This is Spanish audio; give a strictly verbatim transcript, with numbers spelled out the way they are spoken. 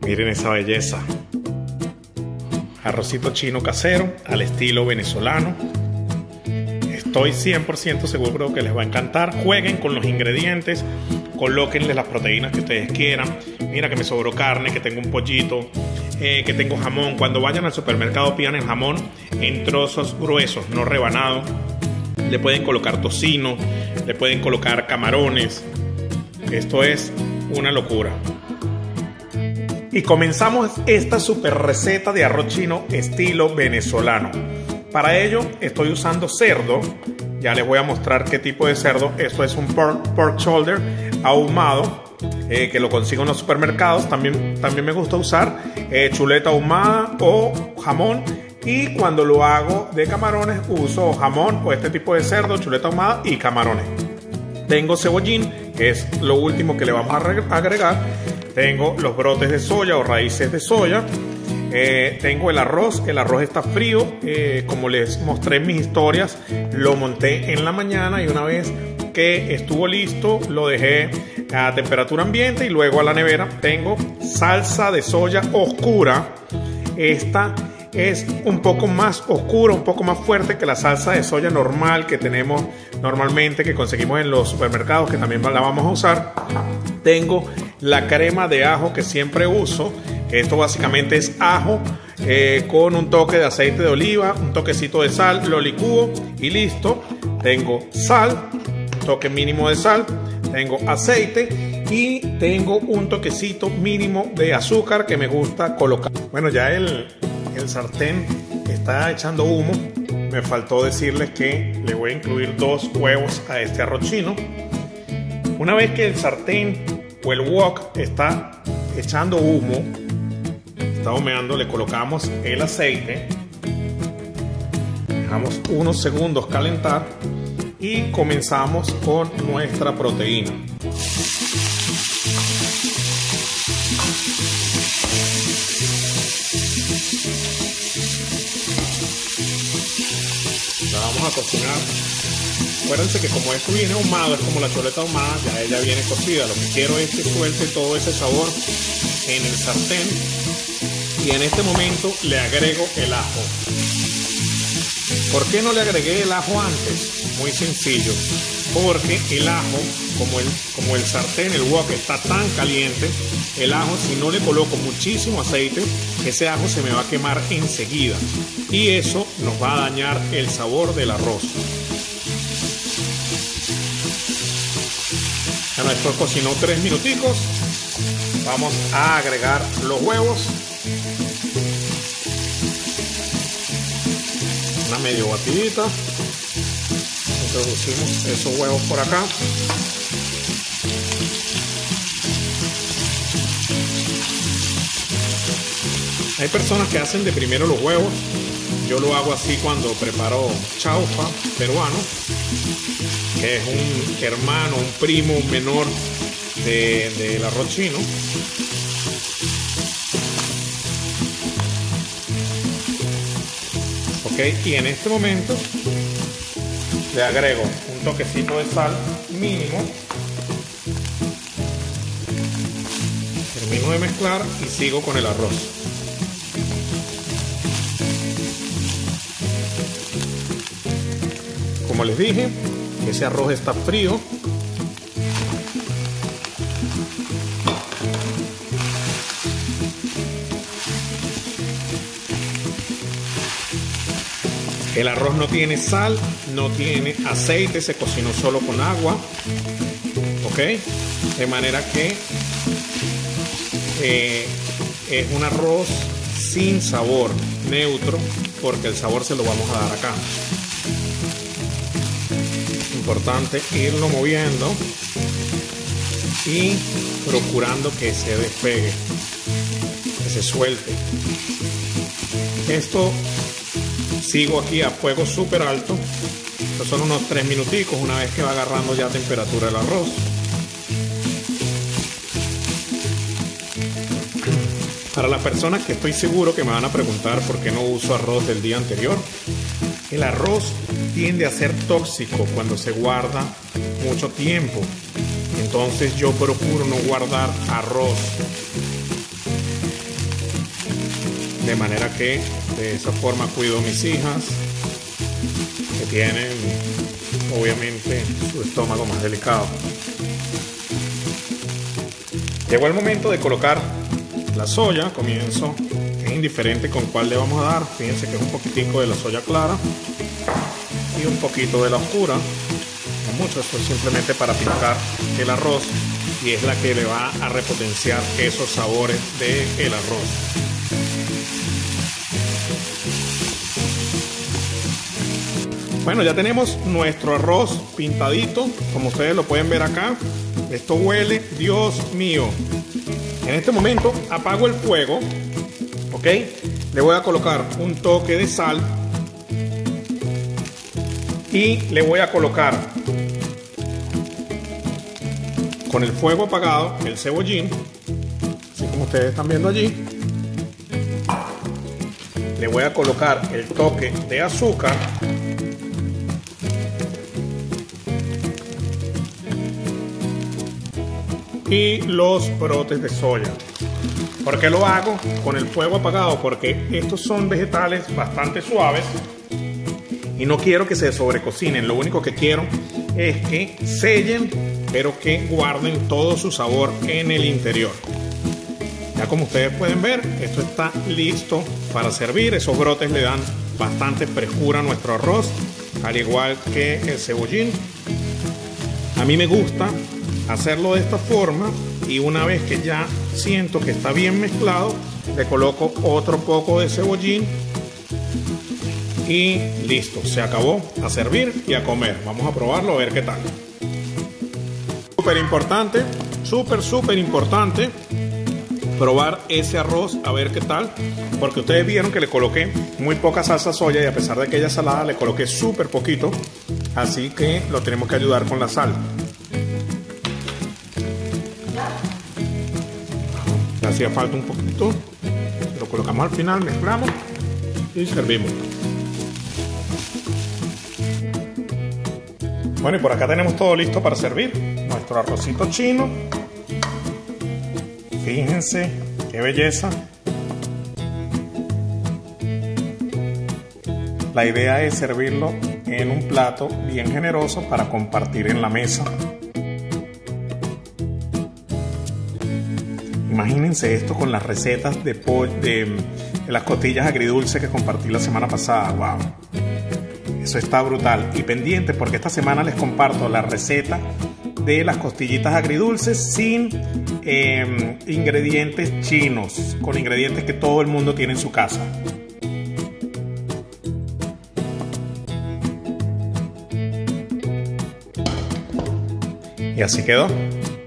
Miren esa belleza. Arrocito chino casero al estilo venezolano. Estoy cien por ciento seguro que les va a encantar. Jueguen con los ingredientes, colóquenle las proteínas que ustedes quieran. Mira que me sobró carne, que tengo un pollito, eh, que tengo jamón. Cuando vayan al supermercado pidan el jamón en trozos gruesos, no rebanados. Le pueden colocar tocino, le pueden colocar camarones. Esto es una locura. Y comenzamos esta super receta de arroz chino estilo venezolano. Para ello estoy usando cerdo. Ya les voy a mostrar qué tipo de cerdo. Esto es un pork, pork shoulder ahumado, eh, que lo consigo en los supermercados. También, también me gusta usar eh, chuleta ahumada o jamón. Y cuando lo hago de camarones uso jamón o este tipo de cerdo, chuleta ahumada y camarones. Tengo cebollín, que es lo último que le vamos a agregar. Tengo los brotes de soya o raíces de soya. Eh, tengo el arroz. El arroz está frío. Eh, como les mostré en mis historias, lo monté en la mañana y una vez que estuvo listo lo dejé a temperatura ambiente y luego a la nevera. Tengo salsa de soya oscura. Esta es un poco más oscura, un poco más fuerte que la salsa de soya normal que tenemos normalmente, que conseguimos en los supermercados, que también la vamos a usar. Tengo la crema de ajo que siempre uso. Esto básicamente es ajo eh, con un toque de aceite de oliva, un toquecito de sal, lo licúo y listo. Tengo sal, un toque mínimo de sal, tengo aceite y tengo un toquecito mínimo de azúcar que me gusta colocar. Bueno, ya el, el sartén está echando humo. Me faltó decirles que le voy a incluir dos huevos a este arroz chino. Una vez que el sartén o el wok está echando humo, está humeando, le colocamos el aceite, dejamos unos segundos calentar y comenzamos con nuestra proteína. La vamos a cocinar. Acuérdense que como esto viene ahumado, es como la chuleta ahumada, ya ella viene cocida. Lo que quiero es que suelte todo ese sabor en el sartén. Y en este momento le agrego el ajo. ¿Por qué no le agregué el ajo antes? Muy sencillo. Porque el ajo, como el, como el sartén, el wok está tan caliente, el ajo, si no le coloco muchísimo aceite, ese ajo se me va a quemar enseguida. Y eso nos va a dañar el sabor del arroz. Bueno, esto cocinó tres minuticos. Vamos a agregar los huevos. Una medio batidita. Introducimos esos huevos por acá. Hay personas que hacen de primero los huevos. Yo lo hago así cuando preparo chaufa peruano, que es un hermano, un primo, un menor de, del arroz chino. Ok, y en este momento le agrego un toquecito de sal mínimo. Termino de mezclar y sigo con el arroz. Como les dije, ese arroz está frío. El arroz no tiene sal, no tiene aceite, se cocinó solo con agua. Ok, de manera que eh, es un arroz sin sabor, neutro, porque el sabor se lo vamos a dar acá. Importante irlo moviendo y procurando que se despegue, que se suelte. Esto sigo aquí a fuego súper alto. Estos son unos tres minuticos una vez que va agarrando ya temperatura el arroz. Para las personas que estoy seguro que me van a preguntar por qué no uso arroz del día anterior, el arroz tiende a ser tóxico cuando se guarda mucho tiempo. Entonces yo procuro no guardar arroz. de manera que de esa forma cuido a mis hijas, que tienen obviamente su estómago más delicado. Llegó el momento de colocar la soya. Comienzo, es indiferente con cuál le vamos a dar. Fíjense que es un poquitico de la soya clara y un poquito de la oscura. No mucho, esto es simplemente para picar el arroz y es la que le va a repotenciar esos sabores del arroz. Bueno, ya tenemos nuestro arroz pintadito, como ustedes lo pueden ver acá. Esto huele, Dios mío. En este momento apago el fuego, ¿ok? Le voy a colocar un toque de sal y le voy a colocar, con el fuego apagado, el cebollín, así como ustedes están viendo allí. Le voy a colocar el toque de azúcar. Y los brotes de soya. ¿Por qué lo hago con el fuego apagado? Porque estos son vegetales bastante suaves y no quiero que se sobrecocinen. Lo único que quiero es que sellen, pero que guarden todo su sabor en el interior. Ya como ustedes pueden ver, esto está listo para servir. Esos brotes le dan bastante frescura a nuestro arroz, al igual que el cebollín. A mí me gusta hacerlo de esta forma y una vez que ya siento que está bien mezclado, le coloco otro poco de cebollín y listo, se acabó. A servir y a comer. Vamos a probarlo a ver qué tal. Súper importante, súper súper importante probar ese arroz a ver qué tal, porque ustedes vieron que le coloqué muy poca salsa soya y a pesar de que ella salada le coloqué súper poquito, así que lo tenemos que ayudar con la sal. Le hacía falta un poquito, lo colocamos al final, mezclamos y servimos. Bueno, y por acá tenemos todo listo para servir. Nuestro arrocito chino. Fíjense qué belleza. La idea es servirlo en un plato bien generoso para compartir en la mesa. Imagínense esto con las recetas de, de, de las costillas agridulces que compartí la semana pasada. ¡Wow! Eso está brutal. Y pendiente porque esta semana les comparto la receta de las costillitas agridulces sin eh, ingredientes chinos, con ingredientes que todo el mundo tiene en su casa. Y así quedó.